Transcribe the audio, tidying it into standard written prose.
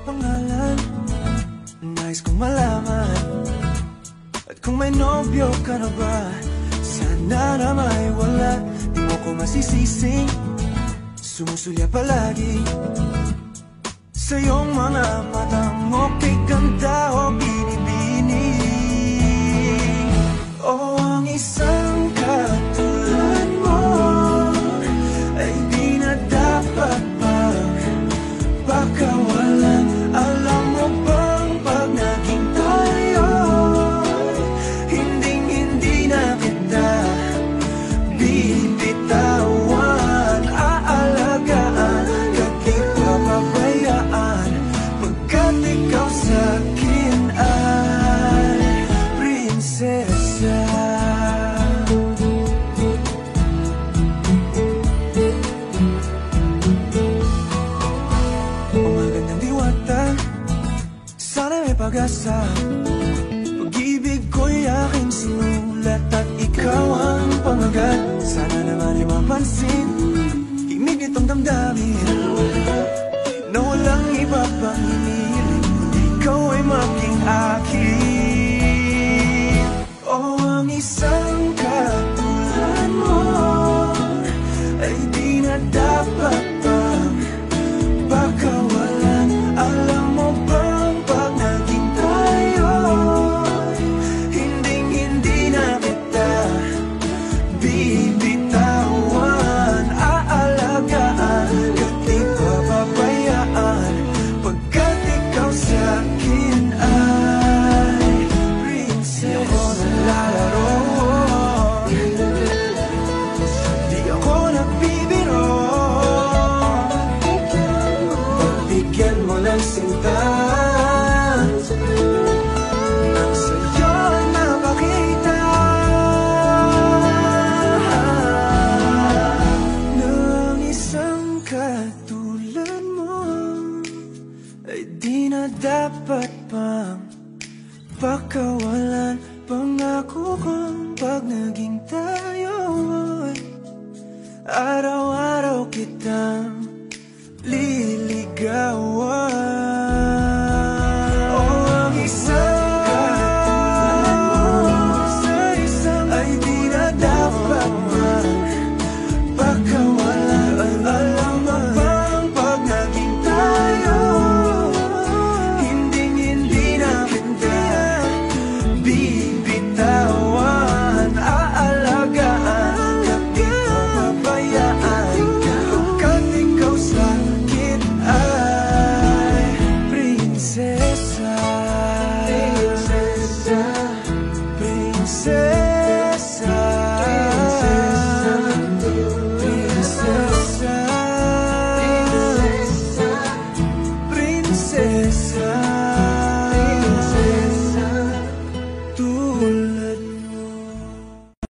pangalan? Nais kong malaman. At kung may nobyo ka na ba, sana na may wala. Di mo ko masisising sumusulya palagi sa iyong mga matang okay ganda o binibini. O ang isang katulad mo ay di na dapat pagpakawalan. Alam mo bang pag naging tayo, hindi na kita bibitawan. Aalagaan, di papabayaan, pagkat ikaw sa'kin ay prinsesa. Umagandang diwata, sana may pag-asa. Pag-ibig ko'y aking sinulat at ikaw ang pamagat. Sana naman ay mapansin himig nitong damdamin na walang iba pang hinihiling, ikaw ay maging akin. O ang isang katulad mo ay di na dapat pagpakawalan. Alam mo bang pag naging tayo, hindi na kita bibitawan. Aalagaan, di papabayaan, pagkat ikaw sa'kin ay prinsesa. Di ako naglalaro, di ako nagbibiro. Pagbigyan mo ng sinta, nang sa'yo napakita ng isang katulad mo ay di na dapat pang pakawalan. Pangako kong pag naging tayo, araw-araw kitang liligawan. O ang isang katulad mo ay di na dapat pagpakawalan. Alam mo bang pag naging tayo, hindi na kita bibitawan. Aalagaan, di papabayaan, pagkat ikaw sa'kin ay prinsesa.